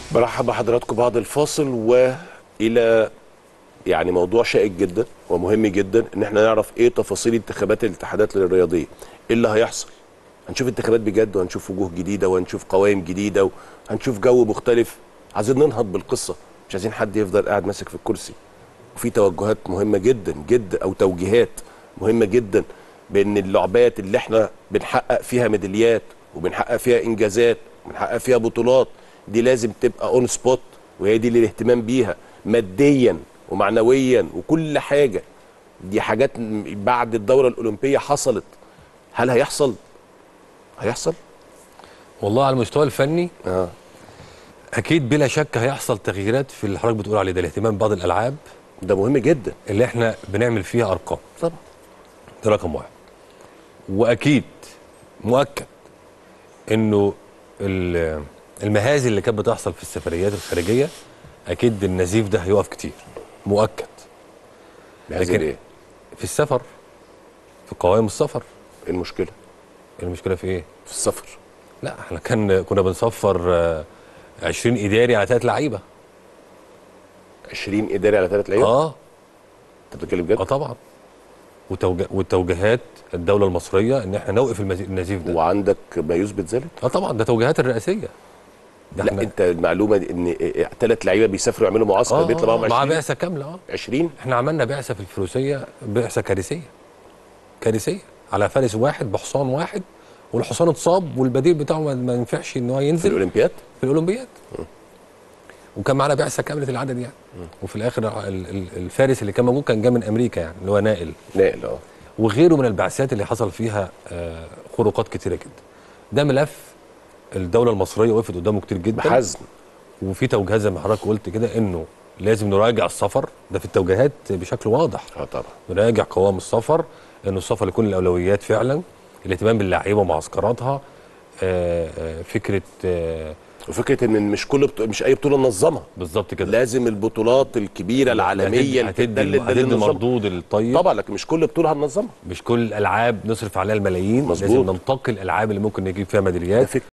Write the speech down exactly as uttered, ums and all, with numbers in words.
برحب بحضراتكم بعد الفاصل والى يعني موضوع شائك جدا ومهم جدا ان احنا نعرف ايه تفاصيل انتخابات الاتحادات الرياضيه، ايه اللي هيحصل. هنشوف انتخابات بجد وهنشوف وجوه جديده وهنشوف قوائم جديده وهنشوف جو مختلف. عايزين ننهض بالقصه، مش عايزين حد يفضل قاعد ماسك في الكرسي. وفي توجهات مهمه جدا جدا او توجيهات مهمه جدا بان اللعبات اللي احنا بنحقق فيها ميداليات وبنحقق فيها انجازات وبنحقق فيها بطولات دي لازم تبقى اون سبوت، وهي دي اللي الاهتمام بيها ماديا ومعنويا وكل حاجه. دي حاجات بعد الدوره الاولمبيه حصلت. هل هيحصل؟ هيحصل؟ والله على المستوى الفني اه اكيد بلا شك هيحصل تغييرات في اللي حضرتك بتقول عليه ده، الاهتمام ببعض الالعاب ده مهم جدا اللي احنا بنعمل فيها ارقام. طبعا ده رقم واحد. واكيد مؤكد انه ال- المهازل اللي كانت بتحصل في السفريات الخارجيه اكيد النزيف ده هيقف كتير، مؤكد. لكن ايه؟ في السفر، في قوائم السفر. ايه المشكله؟ المشكله في ايه؟ في السفر. لا احنا كان كنا بنصفر آه، عشرين اداري على ثلاث لعيبه. عشرين اداري على ثلاث لعيبه؟ اه انت بتتكلم جد؟ اه طبعا. وتوجه والتوجيهات الدوله المصريه ان احنا نوقف المزي- النزيف ده. وعندك ما يثبت ذلك؟ اه طبعا، ده توجيهات الرئاسيه. ده لا احنا انت المعلومه دي ان ثلاث لعيبه بيسافروا يعملوا معسكر آه بيطلع معاهم مع عشرين بعثه كامله. اه عشرين احنا عملنا بعثه في الفروسيه، بعثه كارثيه كارثيه على فارس واحد بحصان واحد، والحصان اتصاب والبديل بتاعه ما ما ينفعش ان هو في ينزل الاولمبياد. في الاولمبياد. وكان معانا بعثه كامله العدد يعني. وفي الاخر ال- ال- الفارس اللي كان موجود كان جاي من امريكا يعني، اللي هو نائل، نائل اه وغيره من البعثات اللي حصل فيها آه، خروقات كتيره جدا. ده ملف الدوله المصريه وقفت قدامه كتير جدا بحزم. وفي توجيهات زي ما حضرتك قلت كده انه لازم نراجع السفر ده في التوجيهات بشكل واضح. اه طبعا نراجع قوام السفر، انه السفر يكون الاولويات فعلا، الاهتمام باللعيبه ومعسكراتها. آه، آه، فكره آه، وفكره ان مش كل بطو... مش اي بطوله ننظمها. بالظبط كده. لازم البطولات الكبيره العالميه هتدي اللي هتدي, تدل هتدي للنظام. المردود الطيب طبعا، لكن مش كل بطوله هننظمها. مش كل الالعاب نصرف عليها الملايين. مظبوط. لازم ننتقي الالعاب اللي ممكن نجيب فيها ده ميداليات. فكره